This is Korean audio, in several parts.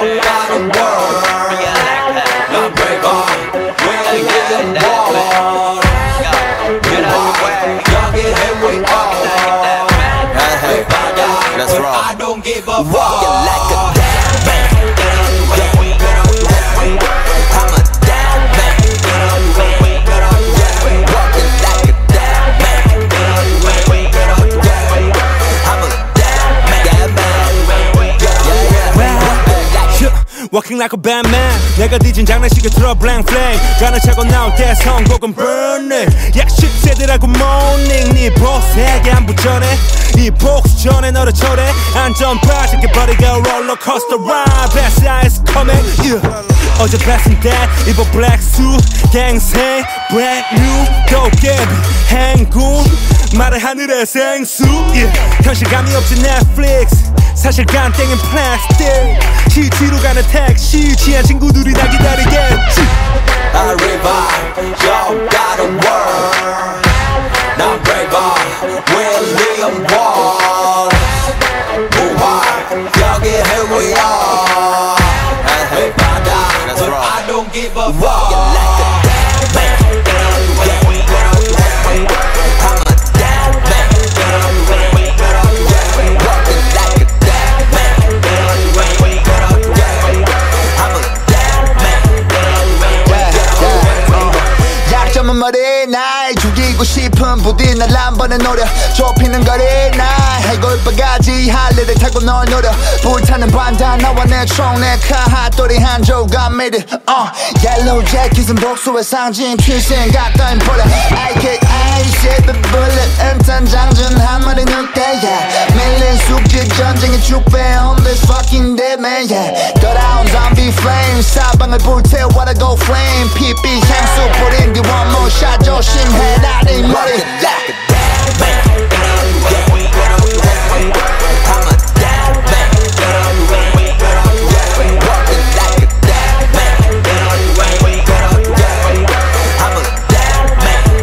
got a world. 난 brave William Wall. 여기 here we are. Hey, let's roll. I don't give a fuck. You're like a damn man. I'm a damn man. Walking like a damn man. I'm a damn man. Walking like a bad man. 내가 뒤진 장난식에 들어 blank flame. 가는 차고 나올 때 선곡은 burning. 야 10세대라고 morning. 네 보스에게 안 부전해. 이 복수 전에 너를 초래. 안전바 시켜버리고 롤러코스터 ride. Best eyes coming 어제 뵀은 dad 입어 black suit. 갱생 brand new 도깨비 행군 말을 하늘에 생수 현실감이 없지 Netflix 사실감 땡인 플라스틱 시티로 가는 택시 취한 친구들이 나 기다리겠지 I revive, you got a word. 난 brave William Wall. 여기 here we are. Hey, but I don't give a fuck. You're like a damn man. I'm a damn man. Walking like a damn man. I'm a damn man. 약점은 머리 날 죽이고 싶은 부디 날 한 번에 노려 좁히는 거리 날 해골바가지 할래를 타고 널 노려 불타는 반다 나와 내 총 내 카핫돌이 한 조각 미리 Yellow jacket은 복수의 상징 필생 갖다 버려 AKA shape bullet 엔탄 장전 한 마리 늑대야 밀린 숙지 전쟁의 축배 on this fucking dead man yeah 돌아온 zombie flame 사방을 불태워라 go flame 피피 향수 뿌린 뒤 one more shot 조심해 나의 머리 like a damn man. I'm a damn man. Walking like a damn man. I'm a damn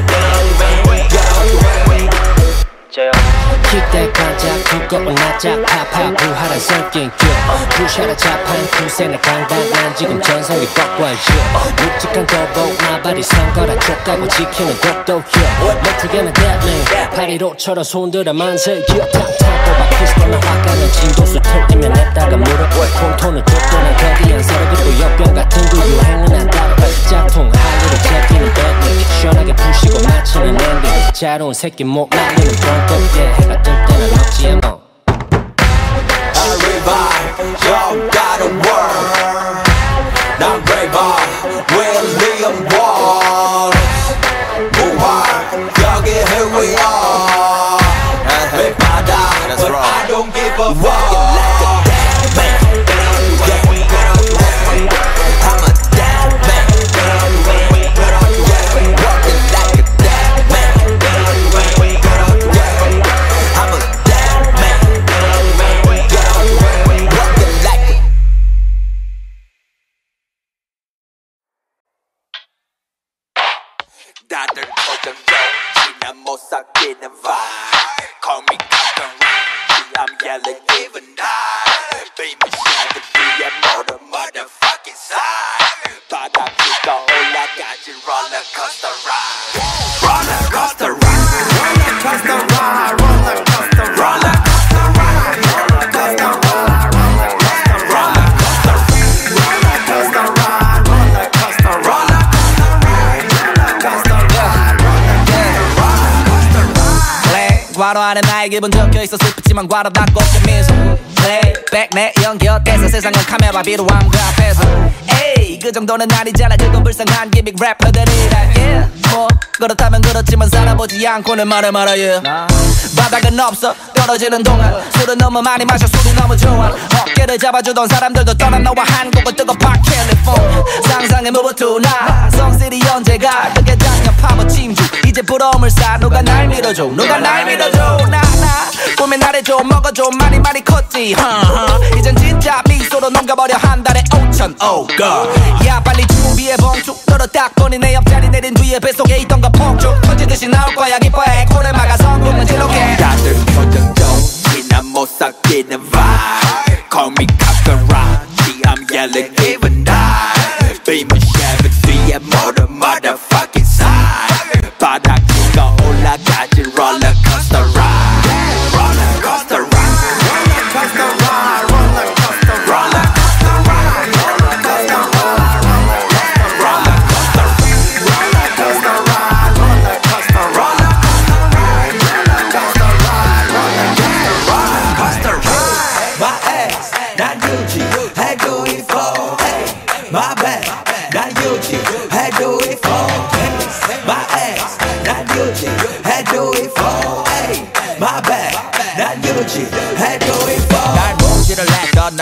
man. 기대 반짝 두꺼운 낯짝 파파 부활한 성격 부샤라 자판 후세의 강단난 지금 전성기 뻑과요 묵직한 도복 나발이 선거라 족가고 지키는 독도 멋지게는 deadly 파리로처럼 손들어 만세 탁탁 뽑아 피스톨나 화가는 진도수 털때면 냈다가 물어 콩톤을 줬더니 거대한 서로 그리고 역병 같은 그 유행은 안 따라 짝퉁 하늘을 제끼는 deadly 시원하게 부시고 맞추는 엔딩 자로운 새끼 목 날리는 브론코 해가 뜰 때는 억지에 뭐 I revive, you got a word. 난 brave William Wall. 여기 here we are. Hey, but I don't give a fuck. You're like a damn man. I'm a damn man. Walking like a damn man. I'm a damn man. Walking like a 다들 보던 지난 못 삭히는 vibe. Call me Captain Ray, I'm yelling even night. Beam machine the 뒤에 모든 motherfucking side. 바닥 위로 올라가지 roller coaster ride. Roller coaster ride. Roller coaster ride. Roller coaster ride. Roller coaster ride. Roller coaster ride. Roller coaster ride. Roller coaster ride. Roller coaster ride. Roller 과로 안에 나의 기분 적혀있어 슬프지만 과로답고 미소 Playback 내 연기 어때서 세상은 카메라 비루함 그 앞에서 에이 그 정도는 아니잖아 그건 불쌍한 기믹 래퍼들이라 yeah 뭐 그렇다면 그렇지만 살아보지 않고는 말해 말아요 바닥은 없어 떨어지는 동안 술은 너무 많이 마셔 술이 너무 좋아 어깨를 잡아주던 사람들도 떠난 너와 한국은 뜨거운 캘리포니아 상상의 무브 투나 성실이 언제가 그게 작년 파버 침주 이제 부러움을 사 누가 날 밀어줘 누가 날 밀어줘 나 꿈에 나래줘 먹어줘 많이 컸지 이젠 진짜 미소로 넘겨버려 한 달에 5천 oh god 야 빨리 준비해 봉투 너로 딱 보니 내 옆자리 내린 뒤에 뱃속에 있던 거 폭죽 터지듯이 나올 거야 기뻐해 코를 막아 성공은 지록해 다들 표정 좋지 난 못 삭히는 vibe. Call me Captain Ray, I'm yelling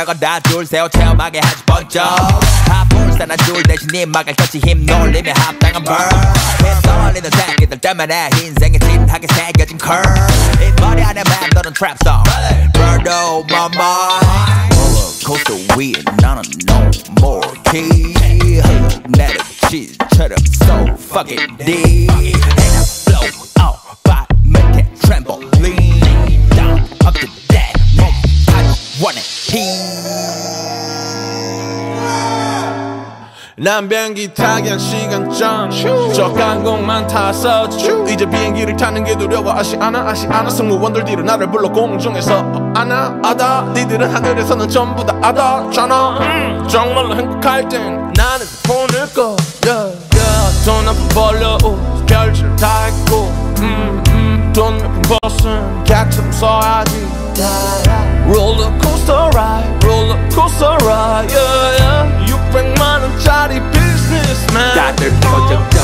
나가다 줄 세워 체험하게 하지 번쩍 하불산한 줄 대신 네 막을 같이 힘 놀리며 합당한 벌 휘둘리는 새끼들 때문에 인생에 진하게 새겨진 curve 이 머리 안에 맴도는 trap song Bird on my mind 롤러코스터 위에 나는 no more key 내려 치즈처럼 so fucking deep And I flow out by making trampoline down up to that 몸까지 원해 난 비행기 타기 한 시간 전 저 항공만 타서 이제 비행기를 타는 게 두려워 아시 않아 승무원들 뒤로 나를 불러 공중에서 아다 니들은 하늘에서는 전부 다 아다잖아 정말로 행복할 땐 나는 폰을 꺼 돈 한 푼 벌려 별짓을 다 했고 돈 몇 푼 벌었음 객처럼 써야지 롤러코스터 라이드 600만원짜리 비즈니스맨 다들 표정